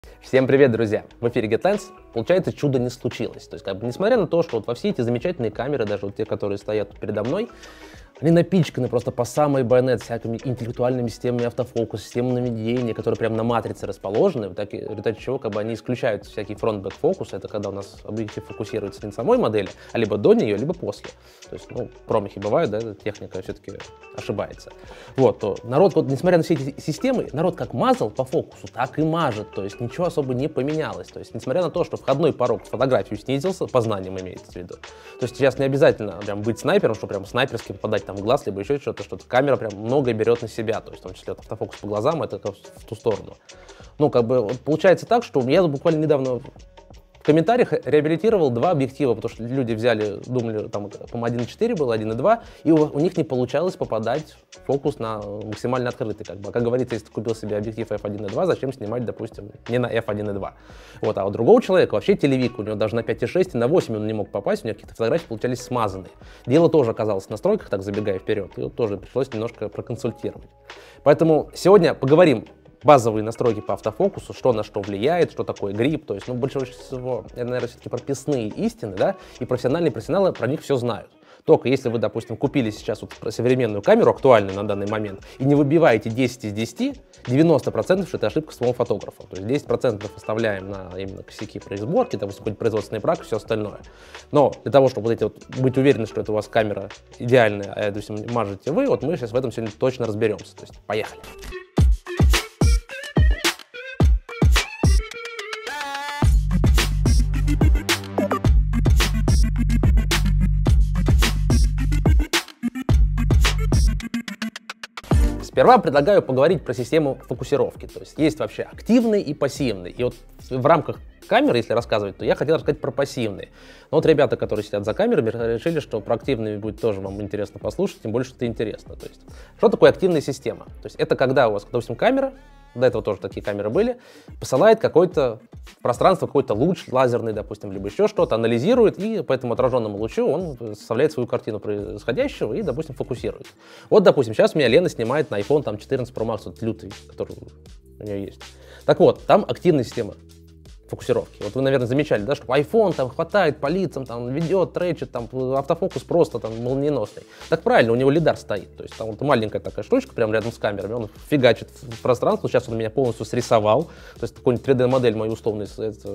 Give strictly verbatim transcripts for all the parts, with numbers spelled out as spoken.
Всем привет, друзья! В эфире GetLens. Получается, чудо не случилось. То есть, как бы, несмотря на то, что вот во все эти замечательные камеры, даже вот те, которые стоят передо мной, они напичканы просто по самой байонет всякими интеллектуальными системами автофокуса, системами наведения, которые прямо на матрице расположены, в результате чего как бы они исключают всякий фронт-бэк фокус. Это когда у нас объектив фокусируется не на самой модели, а либо до нее, либо после. То есть, ну, промахи бывают, да, техника все-таки ошибается. Вот, то народ, вот, несмотря на все эти системы, народ как мазал по фокусу, так и мажет, то есть ничего особо не поменялось. То есть, несмотря на то, что входной порог в фотографию снизился, по знаниям имеется в виду. То есть сейчас не обязательно прям быть снайпером, что прям снайперски попадать там в глаз, либо еще что-то, что-то. Камера прям многое берет на себя, то есть в том числе автофокус по глазам, это в ту сторону. Ну, как бы получается так, что я буквально недавно в комментариях реабилитировал два объектива, потому что люди взяли, думали, там, по-моему, один и четыре было, один и два, и у, у них не получалось попадать в фокус на максимально открытый, как бы. А как говорится, если ты купил себе объектив эф один и два, зачем снимать, допустим, не на эф один и два? Вот, а у другого человека вообще телевик, у него даже на пять и шесть и на восемь он не мог попасть, у него какие-то фотографии получались смазанные. Дело тоже оказалось в настройках, так забегая вперед, и вот тоже пришлось немножко проконсультировать. Поэтому сегодня поговорим базовые настройки по автофокусу, что на что влияет, что такое грип, то есть, ну, большинство, это, наверное, все-таки прописные истины, да, и профессиональные профессионалы про них все знают. Только если вы, допустим, купили сейчас вот современную камеру, актуальную на данный момент, и не выбиваете десять из десяти, девяносто процентов что это ошибка самого фотографа. То есть десять процентов оставляем на именно косяки при сборке, допустим, какой-нибудь производственный брак и все остальное. Но для того, чтобы вот эти вот быть уверены, что это у вас камера идеальная, а, допустим, мажете вы, вот мы сейчас в этом сегодня точно разберемся. То есть поехали. Сперва предлагаю поговорить про систему фокусировки. То есть есть вообще активный и пассивный. И вот в рамках камеры, если рассказывать, то я хотел рассказать про пассивные. Но вот ребята, которые сидят за камерами, решили, что про активные будет тоже вам интересно послушать, тем более, что это интересно. То есть, что такое активная система? То есть это когда у вас, допустим, камера, до этого тоже такие камеры были, посылает какое-то пространство, какой-то луч лазерный, допустим, либо еще что-то, анализирует, и по этому отраженному лучу он составляет свою картину происходящего и, допустим, фокусирует. Вот, допустим, сейчас у меня Лена снимает на iPhone там, четырнадцать Pro Max, вот лютый, который у нее есть. Так вот, там активная система фокусировки. Вот вы, наверное, замечали, да, что iPhone там хватает по лицам, там ведет, тречит, там автофокус просто там молниеносный. Так правильно, у него лидар стоит. То есть там вот маленькая такая штучка прямо рядом с камерами, он фигачит в пространство. Сейчас он меня полностью срисовал. То есть какую-нибудь три дэ-модель мою условную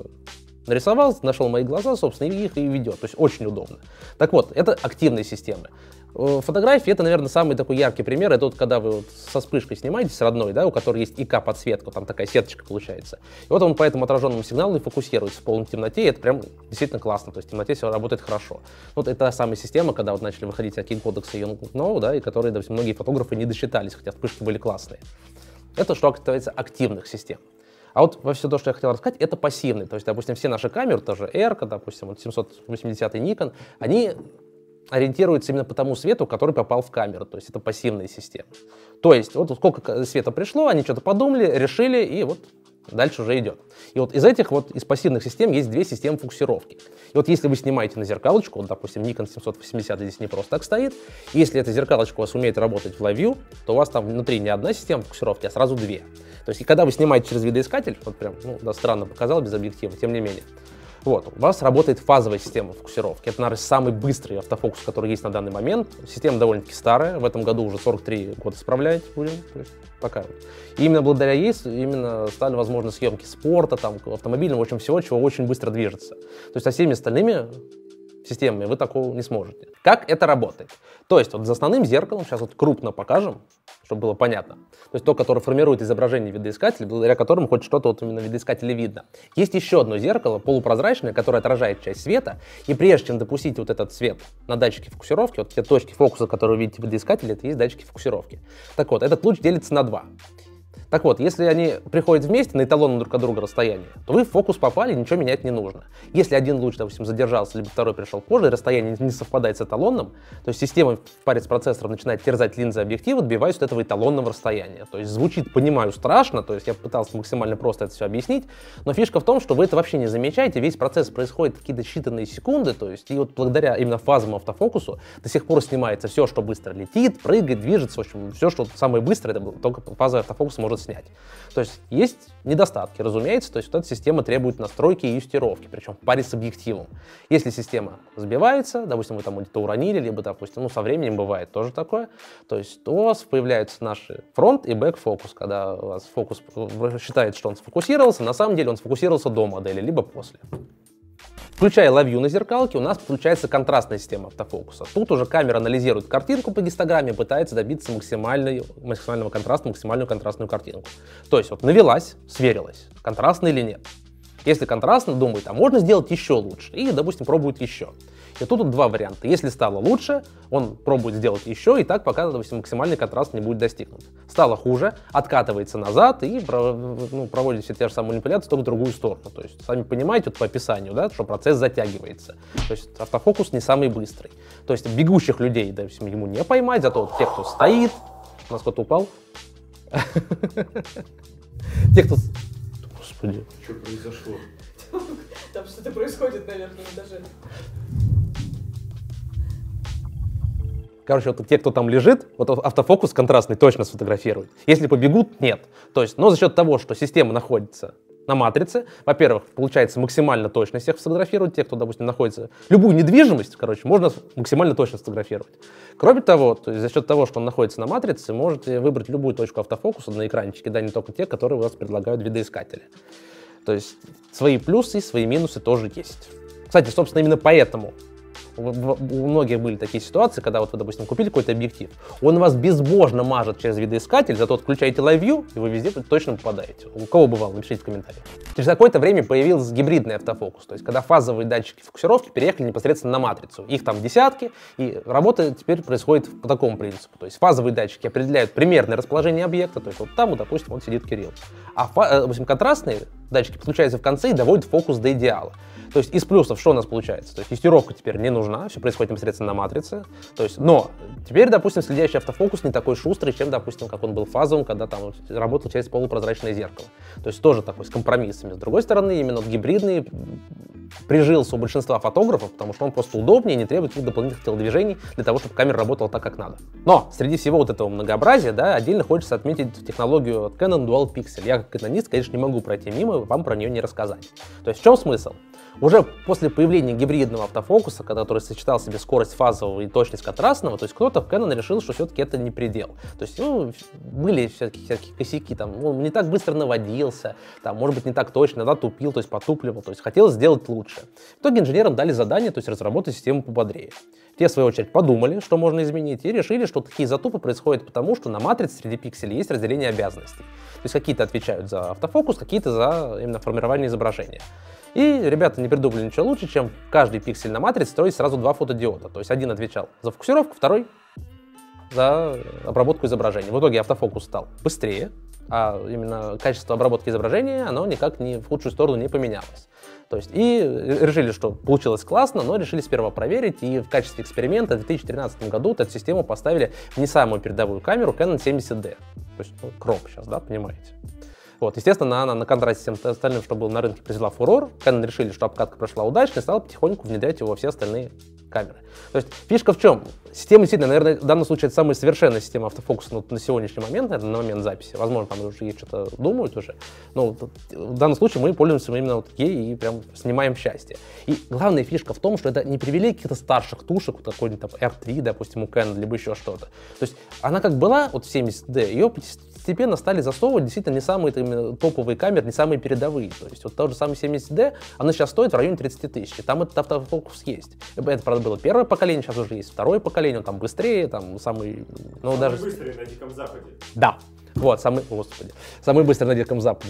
нарисовал, нашел мои глаза, собственно, и их и ведет. То есть очень удобно. Так вот, это активные системы. Фотографии — это, наверное, самый такой яркий пример. Это вот когда вы вот со вспышкой снимаете, с родной, да, у которой есть ИК-подсветка, там такая сеточка получается. И вот он по этому отраженному сигналу и фокусируется в полной темноте, и это прям действительно классно. То есть в темноте все работает хорошо. Вот это та самая система, когда вот начали выходить всякие кодексы Young, да, и которые, допустим, многие фотографы не досчитались, хотя вспышки были классные. Это что касается активных систем. А вот во все то, что я хотел рассказать, это пассивный. То есть, допустим, все наши камеры, тоже R, допустим, вот семьсот восьмидесятый Nikon, они ориентируется именно по тому свету, который попал в камеру, то есть это пассивная система. То есть вот сколько света пришло, они что-то подумали, решили, и вот дальше уже идет. И вот из этих вот, из пассивных систем есть две системы фокусировки. И вот если вы снимаете на зеркалочку, вот, допустим, Nikon семьсот восемьдесят здесь не просто так стоит, если эта зеркалочка у вас умеет работать в Live View, то у вас там внутри не одна система фокусировки, а сразу две. То есть и когда вы снимаете через видоискатель, вот прям, ну, да, странно показал без объектива, тем не менее, вот, у вас работает фазовая система фокусировки. Это, наверное, самый быстрый автофокус, который есть на данный момент. Система довольно-таки старая, в этом году уже сорок три года справлять будем, то есть пока. И именно благодаря ей именно стали возможны съемки спорта, там, автомобильного, в общем, всего, чего очень быстро движется. То есть со всеми остальными системами вы такого не сможете. Как это работает? То есть вот за основным зеркалом, сейчас вот крупно покажем, чтобы было понятно. То есть то, которое формирует изображение видоискателя, благодаря которому хоть что-то вот именно в видоискателе видно. Есть еще одно зеркало, полупрозрачное, которое отражает часть света, и прежде чем допустить вот этот свет на датчике фокусировки, вот те точки фокуса, которые вы видите в видоискателе, это и есть датчики фокусировки. Так вот, этот луч делится на два. Так вот, если они приходят вместе на эталонном друг от друга расстоянии, то вы в фокус попали, ничего менять не нужно. Если один луч, допустим, задержался, либо второй пришел позже, и расстояние не совпадает с эталонным, то есть система в паре с процессором начинает терзать линзы объектива, добиваясь от этого эталонного расстояния. То есть звучит, понимаю, страшно, то есть я пытался максимально просто это все объяснить, но фишка в том, что вы это вообще не замечаете, весь процесс происходит в какие-то считанные секунды, то есть и вот благодаря именно фазовому автофокусу до сих пор снимается все, что быстро летит, прыгает, движется, в общем, все, что самое быстрое, это только фазовый автофокус может было снять. То есть есть недостатки, разумеется, то есть вот эта система требует настройки и юстировки, причем в паре с объективом. Если система сбивается, допустим, вы там где-то уронили, либо, допустим, ну, со временем бывает тоже такое, то есть у вас появляются наши фронт и бэк-фокус, когда у вас фокус считает, что он сфокусировался, на самом деле он сфокусировался до модели, либо после. Включая LiveView на зеркалке, у нас включается контрастная система автофокуса. Тут уже камера анализирует картинку по гистограмме, пытается добиться максимального контраста, максимальную контрастную картинку. То есть вот навелась, сверилась, контрастно или нет. Если контрастно, думает, а можно сделать еще лучше, и, допустим, пробует еще. И тут вот два варианта. Если стало лучше, он пробует сделать еще, и так пока, допустим, максимальный контраст не будет достигнут. Стало хуже, откатывается назад и ну, проводит все те же самые манипуляции, только в другую сторону. То есть, сами понимаете, вот по описанию, да, что процесс затягивается. То есть автофокус не самый быстрый. То есть бегущих людей, допустим, ему не поймать, зато вот те, кто стоит, у нас кто-то упал. Те, кто... Господи. Что произошло? Там что-то происходит на верхнем этаже. Короче, вот те, кто там лежит, вот автофокус контрастный точно сфотографирует. Если побегут, нет. То есть, но за счет того, что система находится на матрице, во-первых, получается максимально точно всех сфотографировать. Те, кто, допустим, находится... Любую недвижимость, короче, можно максимально точно сфотографировать. Кроме того, то есть за счет того, что он находится на матрице, можете выбрать любую точку автофокуса на экранчике, да, не только те, которые у вас предлагают видоискатели. То есть свои плюсы, свои минусы тоже есть. Кстати, собственно, именно поэтому у многих были такие ситуации, когда вот вы, допустим, купили какой-то объектив, он вас безбожно мажет через видоискатель, зато отключаете LiveView, и вы везде точно попадаете. У кого бывало, напишите в комментариях. Через какое-то время появился гибридный автофокус, то есть когда фазовые датчики фокусировки переехали непосредственно на матрицу. Их там десятки, и работа теперь происходит по такому принципу. То есть фазовые датчики определяют примерное расположение объекта, то есть вот там, вот, допустим, вот сидит Кирилл. А, допустим, контрастные датчики подключаются в конце и доводят фокус до идеала. То есть из плюсов что у нас получается? То есть юстировка теперь не нужна, все происходит непосредственно на матрице. То есть, но теперь, допустим, следящий автофокус не такой шустрый, чем, допустим, как он был фазовым, когда там работал через полупрозрачное зеркало. То есть тоже такой с компромиссами. С другой стороны, именно вот гибридный прижился у большинства фотографов, потому что он просто удобнее и не требует дополнительных телодвижений для того, чтобы камера работала так, как надо. Но среди всего вот этого многообразия, да, отдельно хочется отметить технологию от Canon Dual Pixel. Я как канонист, конечно, не могу пройти мимо, вам про нее не рассказать. То есть в чем смысл? Уже после появления гибридного автофокуса, который сочетал в себе скорость фазового и точность контрастного, то есть кто-то в Canon решил, что все-таки это не предел. То есть, ну, были всякие, всякие косяки, там, он не так быстро наводился, там, может быть, не так точно, иногда тупил, то есть потупливал, то есть хотелось сделать лучше. В итоге инженерам дали задание, то есть разработать систему пободрее. Те, в свою очередь, подумали, что можно изменить, и решили, что такие затупы происходят потому, что на матрице среди пикселей есть разделение обязанностей. То есть какие-то отвечают за автофокус, какие-то за именно формирование изображения. И ребята не придумали ничего лучше, чем каждый пиксель на матрице строить сразу два фотодиода. То есть один отвечал за фокусировку, второй за обработку изображения. В итоге автофокус стал быстрее, а именно качество обработки изображения, оно никак не в худшую сторону не поменялось. То есть, и решили, что получилось классно, но решили сперва проверить, и в качестве эксперимента в две тысячи тринадцатом году эту систему поставили в не самую передовую камеру Canon семьдесят ди. То есть, ну, кроп сейчас, да, понимаете? Вот, естественно, она на контрасте с всем остальным, что было на рынке, произвела фурор. Canon решили, что обкатка прошла удачно, и стала потихоньку внедрять его во все остальные камеры. То есть фишка в чем? Система действительно, наверное, в данном случае это самая совершенная система автофокуса ну, на сегодняшний момент, наверное, на момент записи. Возможно, там уже есть что-то думают уже. Но в данном случае мы пользуемся именно вот ей и прям снимаем счастье. И главная фишка в том, что это не привели каких-то старших тушек, вот какой-нибудь там эр три, допустим, у Canon, либо еще что-то. То есть она как была вот в семьдесят ди, ее постепенно стали засовывать действительно не самые именно, топовые камеры, не самые передовые. То есть вот тот же самый семьдесят ди, она сейчас стоит в районе тридцать тысяч. Там этот автофокус есть. Это, правда, было первое поколение, сейчас уже есть второе поколение, он там быстрее, там самый... Ну, самый даже... быстрый на Диком Западе. Да, вот, самый, господи, самый быстрый на Диком Западе.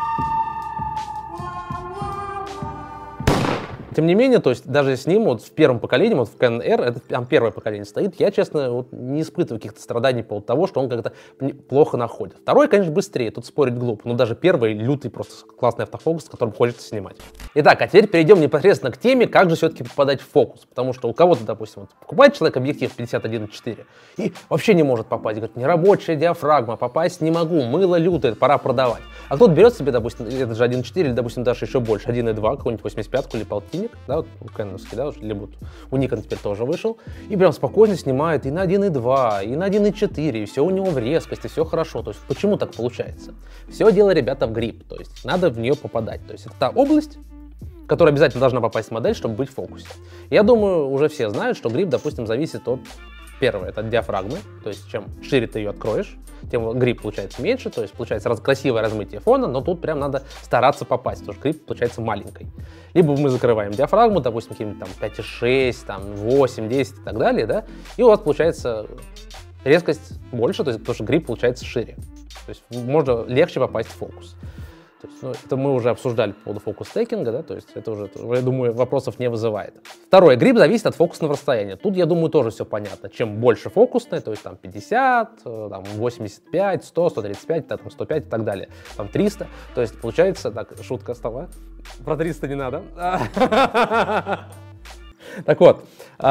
Тем не менее, то есть даже с ним вот в первом поколении, вот в Canon R, это там первое поколение стоит, я, честно, вот, не испытываю каких-то страданий по поводу того, что он как-то плохо находит. Второй, конечно, быстрее, тут спорить глупо, но даже первый лютый просто классный автофокус, с которым хочется снимать. Итак, а теперь перейдем непосредственно к теме, как же все-таки попадать в фокус. Потому что у кого-то, допустим, вот, покупает человек объектив пятьдесят один четыре и вообще не может попасть. Говорит, нерабочая диафрагма, попасть не могу, мыло лютое, пора продавать. А тут берет себе, допустим, это же один и четыре или, допустим, даже еще больше, один и два, какой-нибудь восемьдесят пятку или полтинник, да, вот у Кэноновский, да, либо вот у Nikon теперь тоже вышел, и прям спокойно снимает и на один и два, и на один и четыре, и все у него в резкости, все хорошо. То есть почему так получается? Все дело, ребята, в грип, то есть надо в нее попадать. То есть это та область, которая обязательно должна попасть в модель, чтобы быть в фокусе. Я думаю, уже все знают, что грип, допустим, зависит от, первое, это от диафрагмы, то есть чем шире ты ее откроешь, тем грип получается меньше, то есть получается раз, красивое размытие фона, но тут прям надо стараться попасть, потому что грип получается маленькой. Либо мы закрываем диафрагму, допустим, каким-нибудь там пять и шесть, там восемь, десять и так далее, да, и у вас получается резкость больше, то есть потому что грип получается шире. То есть можно легче попасть в фокус. То есть, ну, это мы уже обсуждали по поводу фокус-тейкинга, да, то есть это уже, я думаю, вопросов не вызывает. Второе, грип зависит от фокусного расстояния. Тут, я думаю, тоже все понятно. Чем больше фокусное, то есть там пятьдесят, там восемьдесят пять, сто, сто тридцать пять, там сто пять и так далее, там триста, то есть получается, так, шутка стала, про триста не надо. Так вот,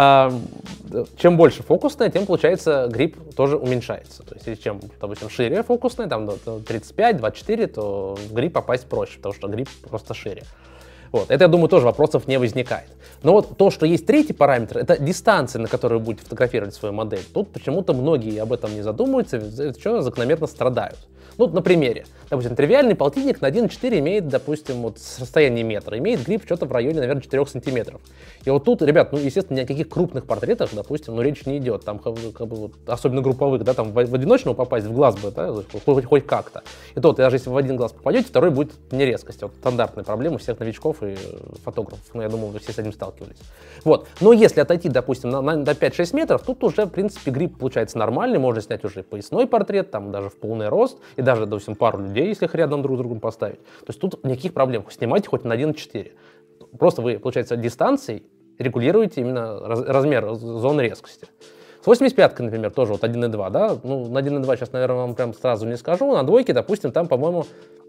чем больше фокусная, тем, получается, грип тоже уменьшается. То есть, чем, допустим, шире фокусная, там до тридцать пять, двадцать четыре, то в грип попасть проще, потому что грип просто шире. Вот. Это, я думаю, тоже вопросов не возникает. Но вот то, что есть третий параметр, это дистанция, на которой вы будете фотографировать свою модель. Тут почему-то многие об этом не задумываются, из-за чего закономерно страдают. Ну, на примере. Допустим, тривиальный полтинник на один и четыре имеет, допустим, вот расстояние метра, имеет грип что-то в районе, наверное, четырёх сантиметров. И вот тут, ребят, ну, естественно, ни о каких крупных портретах, допустим, ну, речь не идет. Там, как бы, вот, особенно групповых, да, там в, в одиночного попасть в глаз бы, да, хоть, хоть как-то. И то, даже если вы в один глаз попадете, второй будет не резкость. Вот стандартная проблема всех новичков и фотографов. Ну, я думаю, вы все с этим сталкивались. Вот. Но если отойти, допустим, на, на, на пять-шесть метров, тут уже, в принципе, грип получается нормальный. Можно снять уже поясной портрет, там, даже в полный рост. И даже, допустим, пару людей, если их рядом друг с другом поставить. То есть тут никаких проблем. Снимайте хоть на один и четыре. Просто вы, получается, дистанцией регулируете именно раз, размер зоны резкости. С восемьдесят пяткой, например, тоже вот один и два, да? Ну, на один и два сейчас, наверное, вам прям сразу не скажу. На двойке, допустим, там, по-моему,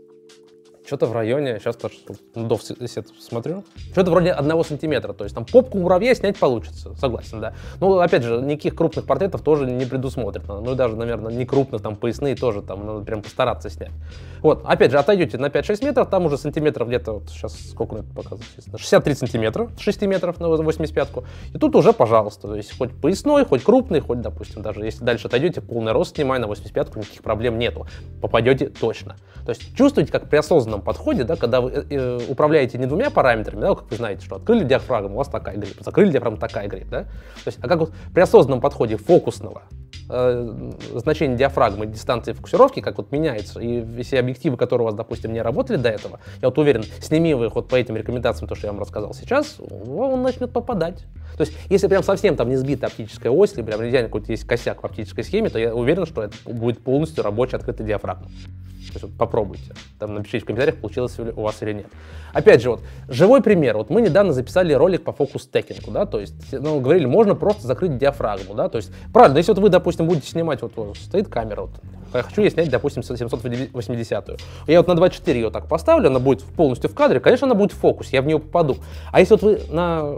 что-то в районе, сейчас тоже до смотрю, что-то вроде одного сантиметра, то есть там попку муравья снять получится, согласен, да. Ну, опять же, никаких крупных портретов тоже не предусмотрено, ну, и даже, наверное, не крупных, там, поясные тоже, там, надо прям постараться снять. Вот, опять же, отойдете на пять-шесть метров, там уже сантиметров где-то, вот сейчас сколько это показывает, шестьдесят три сантиметра, шесть метров на восемьдесят пятку, и тут уже, пожалуйста, то есть хоть поясной, хоть крупный, хоть, допустим, даже если дальше отойдете, полный рост снимай на восемьдесят пятку, никаких проблем нету, попадете точно. То есть чувствуете, как при осознанном подходе, да, когда вы э, управляете не двумя параметрами, да, как вы знаете, что открыли диафрагму, у вас такая грип, закрыли диафрагму, такая грип, да, то есть, а как вот при осознанном подходе фокусного э, значение диафрагмы, дистанции фокусировки, как вот меняется, и все объективы, которые у вас, допустим, не работали до этого, я вот уверен, сними вы их вот по этим рекомендациям, то, что я вам рассказал сейчас, он начнет попадать. То есть, если прям совсем там не сбита оптическая ось, или прям реально какой-то есть косяк в оптической схеме, то я уверен, что это будет полностью рабочая открытая диафрагма. То есть вот попробуйте, там напишите в комментариях, получилось ли у вас или нет. Опять же, вот живой пример. Вот мы недавно записали ролик по фокус-тейкингу, да, то есть, ну, говорили, можно просто закрыть диафрагму, да, то есть, правильно, если вот вы, допустим, будете снимать, вот, вот стоит камера, вот, я хочу ей снять, допустим, семьсот восьмидесятую. Я вот на два четыре ее так поставлю, она будет полностью в кадре, конечно, она будет в фокусе, я в нее попаду. А если вот вы на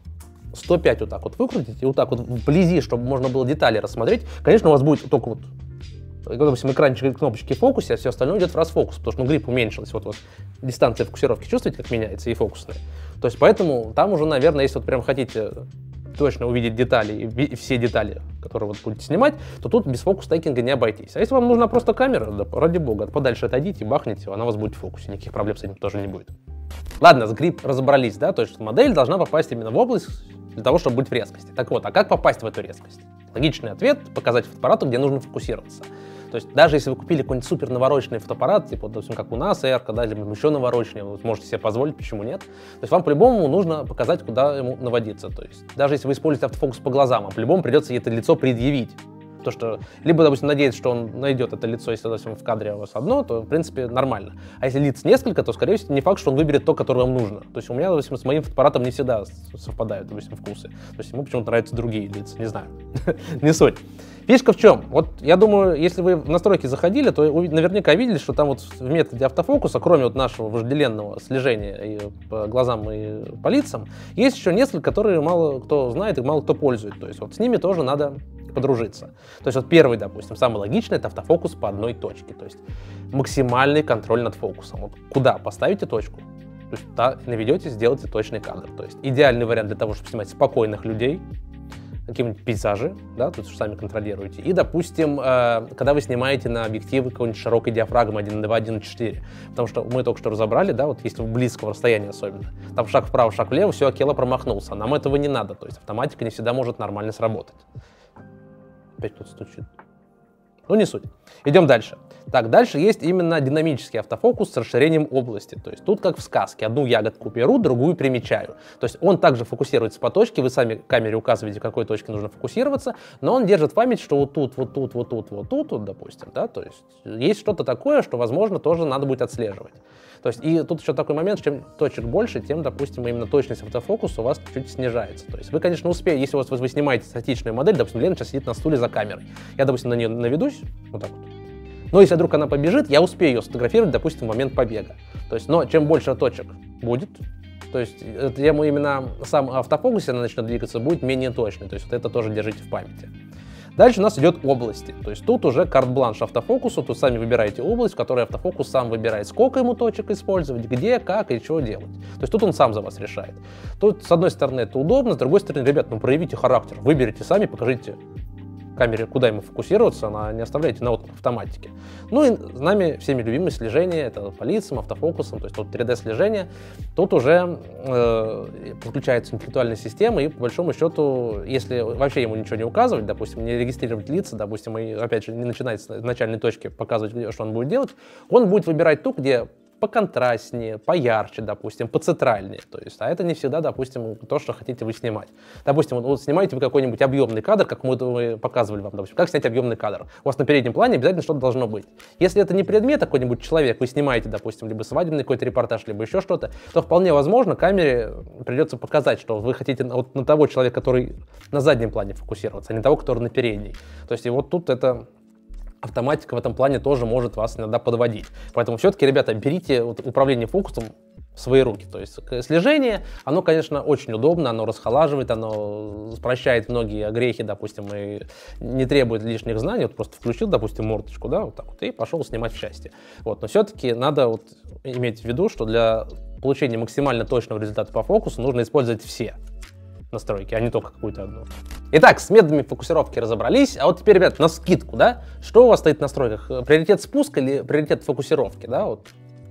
сто пять вот так вот выкрутите, вот так вот вблизи, чтобы можно было детали рассмотреть, конечно, у вас будет только вот, допустим, экранчик, кнопочки в фокусе, а все остальное идет в расфокус, потому что, ну, грип уменьшилась, вот, вот дистанция фокусировки, чувствуете, как меняется и фокусная? То есть, поэтому там уже, наверное, если вот прям хотите точно увидеть детали, и все детали, которые вот будете снимать, то тут без фокус-тейкинга не обойтись. А если вам нужна просто камера, да, ради бога, подальше отойдите, бахните, она у вас будет в фокусе, никаких проблем с этим тоже не будет. Ладно, с грип разобрались, да, то есть модель должна попасть именно в область для того, чтобы быть в резкости. Так вот, а как попасть в эту резкость? Логичный ответ — показать фотоаппарату, где нужно фокусироваться. То есть даже если вы купили какой-нибудь супер навороченный фотоаппарат, типа, допустим, как у нас, Эрка, да, или еще навороченнее, вы можете себе позволить, почему нет. То есть вам по-любому нужно показать, куда ему наводиться. То есть даже если вы используете автофокус по глазам, вам по-любому придется это лицо предъявить. То, что, либо, допустим, надеяться, что он найдет это лицо, если, допустим, в кадре у вас одно, то, в принципе, нормально. А если лиц несколько, то, скорее всего, не факт, что он выберет то, которое вам нужно. То есть у меня, допустим, с моим фотоаппаратом не всегда совпадают, допустим, вкусы. То есть ему почему-то нравятся другие лица, не знаю. Не суть. Фишка в чем? Вот я думаю, если вы в настройки заходили, то вы наверняка видели, что там вот в методе автофокуса, кроме вот нашего вожделенного слежения и по глазам и по лицам, есть еще несколько, которые мало кто знает и мало кто пользует. То есть вот с ними тоже надо подружиться. То есть вот первый, допустим, самый логичный — это автофокус по одной точке. То есть максимальный контроль над фокусом. Вот куда поставите точку, то есть да, наведете, сделайте точный кадр. То есть идеальный вариант для того, чтобы снимать спокойных людей, какие-нибудь пейзажи, да, тут сами контролируете. И, допустим, э, когда вы снимаете на объективы какой-нибудь широкой диафрагмы один на два, один на четыре, потому что мы только что разобрали, да, вот если в близкого расстояния особенно, там шаг вправо, шаг влево, все, Акела промахнулся. Нам этого не надо, то есть автоматика не всегда может нормально сработать. Опять кто-то стучит. Ну, не суть. Идем дальше. Так, дальше есть именно динамический автофокус с расширением области. То есть тут как в сказке. Одну ягодку беру, другую примечаю. То есть он также фокусируется по точке, вы сами камере указываете, в какой точке нужно фокусироваться, но он держит в память, что вот тут, вот тут, вот тут, вот тут, вот, допустим, да, то есть есть что-то такое, что, возможно, тоже надо будет отслеживать. То есть и тут еще такой момент, чем точек больше, тем, допустим, именно точность автофокуса у вас чуть-чуть снижается. То есть вы, конечно, успеете, если у вас, вы снимаете статичную модель, допустим, Лена сейчас сидит на стуле за камерой, я, допустим, на нее наведусь, вот так вот. Но если вдруг она побежит, я успею ее сфотографировать, допустим, в момент побега. То есть, но чем больше точек будет, то есть тем именно сам автофокус, если она начнет двигаться, будет менее точный. То есть вот это тоже держите в памяти. Дальше у нас идет области. То есть тут уже карт-бланш автофокусу, тут сами выбираете область, в которой автофокус сам выбирает, сколько ему точек использовать, где, как и что делать. То есть тут он сам за вас решает. Тут, с одной стороны, это удобно, с другой стороны, ребят, ну проявите характер, выберите сами, покажите камере, куда ему фокусироваться, а не оставляйте на автоматике. Ну и с нами всеми любимое слежение, это по лицам, автофокусом, то есть тут три дэ слежение. Тут уже э, подключается интеллектуальная система, и по большому счету, если вообще ему ничего не указывать, допустим, не регистрировать лица, допустим, и опять же не начинать с начальной точки показывать, что он будет делать, он будет выбирать ту, где поконтрастнее, поярче, допустим, поцентральнее. То есть, а это не всегда, допустим, то, что хотите вы снимать. Допустим, вот снимаете вы какой-нибудь объемный кадр, как мы, мы показывали вам, допустим, как снять объемный кадр. У вас на переднем плане обязательно что-то должно быть. Если это не предмет, а какой-нибудь человек, вы снимаете, допустим, либо свадебный какой-то репортаж, либо еще что-то, то вполне возможно камере придется показать, что вы хотите вот на того человека, который на заднем плане фокусироваться, а не того, который на передней. То есть, и вот тут это... Автоматика в этом плане тоже может вас иногда подводить. Поэтому все-таки, ребята, берите вот управление фокусом в свои руки. То есть слежение, оно, конечно, очень удобно, оно расхолаживает, оно упрощает многие грехи, допустим, и не требует лишних знаний. Вот просто включил, допустим, мордочку, да, вот так вот, и пошел снимать в счастье. Вот. Но все-таки надо вот иметь в виду, что для получения максимально точного результата по фокусу нужно использовать все настройки, а не только какую-то одну. Итак, с методами фокусировки разобрались, а вот теперь, ребят, на скидку, да, что у вас стоит в настройках? Приоритет спуска или приоритет фокусировки, да, вот.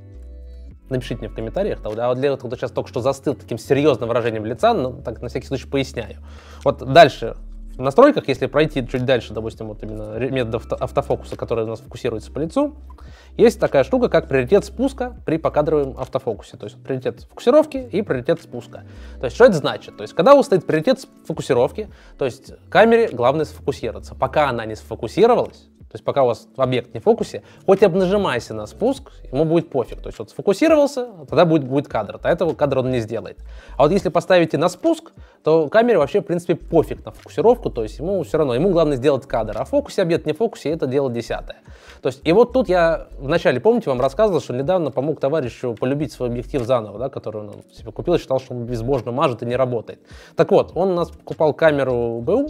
Напишите мне в комментариях, а вот для того, кто сейчас только что застыл таким серьезным выражением лица, ну, так на всякий случай поясняю. Вот дальше, в настройках, если пройти чуть дальше, допустим, вот именно метод автофокуса, который у нас фокусируется по лицу, есть такая штука, как приоритет спуска при покадровом автофокусе. То есть приоритет фокусировки и приоритет спуска. То есть что это значит? То есть когда у вас стоит приоритет фокусировки, то есть камере главное сфокусироваться. Пока она не сфокусировалась, то есть пока у вас объект не в фокусе, хоть обнажимайся на спуск, ему будет пофиг. То есть вот сфокусировался, тогда будет, будет кадр, а этого кадра он не сделает. А вот если поставите на спуск, то камере вообще, в принципе, пофиг на фокусировку, то есть ему все равно, ему главное сделать кадр. А в фокусе объект не в фокусе, это дело десятое. То есть и вот тут я вначале, помните, вам рассказывал, что недавно помог товарищу полюбить свой объектив заново, да, который он себе купил и считал, что он безбожно мажет и не работает. Так вот, он у нас покупал камеру БУ.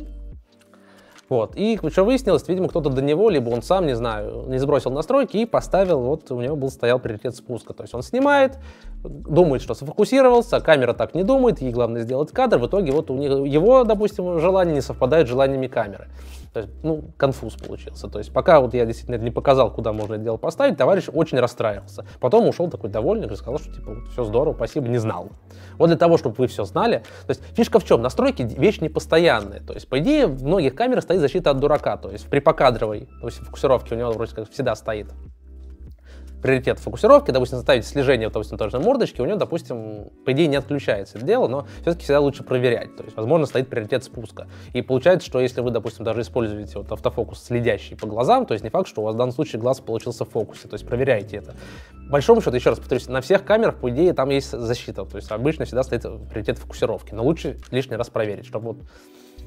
Вот. И что выяснилось, видимо, кто-то до него, либо он сам, не знаю, не сбросил настройки и поставил, вот у него был стоял приоритет спуска. То есть он снимает, думает, что сфокусировался, камера так не думает, ей главное сделать кадр, в итоге вот у него, его, допустим, желания не совпадают с желаниями камеры. То есть, ну, конфуз получился. То есть пока вот я действительно не показал, куда можно это дело поставить, товарищ очень расстраивался. Потом ушел такой довольный и сказал, что типа все здорово, спасибо, не знал. Вот для того, чтобы вы все знали. То есть фишка в чем? Настройки вещь непостоянная. То есть, по идее, в многих камерах стоит защита от дурака. То есть при покадровой, то есть фокусировке у него вроде как всегда стоит приоритет фокусировки, допустим, заставить слежение, допустим, той же мордочки, у него, допустим, по идее не отключается это дело, но все-таки всегда лучше проверять. То есть, возможно, стоит приоритет спуска. И получается, что если вы, допустим, даже используете вот автофокус, следящий по глазам, то есть не факт, что у вас в данном случае глаз получился в фокусе. То есть проверяйте это. По большому счету, еще раз повторюсь, на всех камерах, по идее, там есть защита. То есть обычно всегда стоит приоритет фокусировки. Но лучше лишний раз проверить, чтобы вот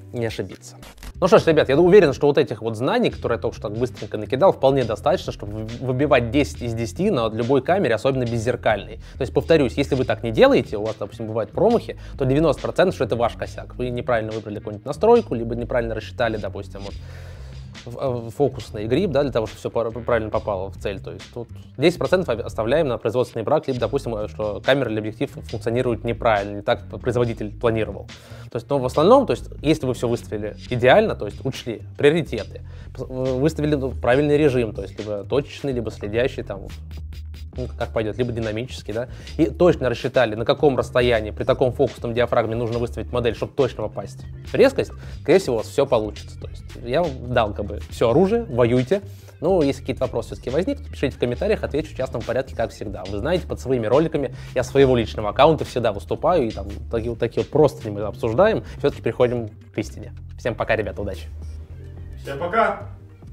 не ошибиться. Ну что ж, ребят, я уверен, что вот этих вот знаний, которые я только что так быстренько накидал, вполне достаточно, чтобы выбивать десять из десяти на любой камере, особенно беззеркальной. То есть, повторюсь, если вы так не делаете, у вас, допустим, бывают промахи, то девяносто процентов, что это ваш косяк. Вы неправильно выбрали какую-нибудь настройку, либо неправильно рассчитали, допустим, вот, фокусный гриб, да, для того, чтобы все правильно попало в цель. То есть тут десять процентов оставляем на производственный брак, либо, допустим, что камера или объектив функционирует неправильно, не так, как производитель планировал. То есть, но в основном, то есть, если вы все выставили идеально, то есть учли приоритеты, выставили ну, правильный режим, то есть либо точечный, либо следящий, там, ну, как пойдет, либо динамический, да, и точно рассчитали, на каком расстоянии при таком фокусном диафрагме нужно выставить модель, чтобы точно попасть в резкость, скорее всего, у вас все получится. То есть я вам дал как бы все оружие, воюйте. Ну, если какие-то вопросы все-таки возникнут, пишите в комментариях, отвечу в частном порядке, как всегда. Вы знаете, под своими роликами я своего личного аккаунта всегда выступаю, и там такие вот такие вот просто мы обсуждаем, все-таки приходим к истине. Всем пока, ребята, удачи. Всем пока!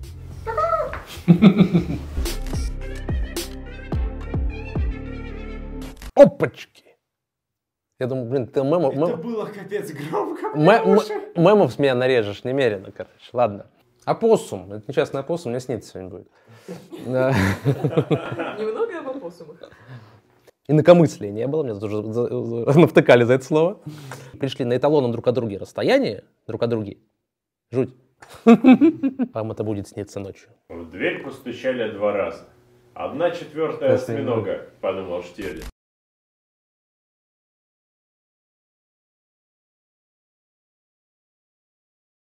Опачки! Я думаю, блин, ты мемов... Это мем... было капец громко. Мем... Мемов с меня нарежешь немерено, короче. Ладно. Опоссум. Это нечестный опоссум, мне снится сегодня будет. Немного об опоссумах. Инакомыслия не было, мне тут уже навтыкали за это слово. Пришли на эталонном друг от друга расстоянии, друг от друга. Жуть. Вам это будет сниться ночью. В дверь постучали два раза. Одна четвертая осьминога, подумал Штирлиц.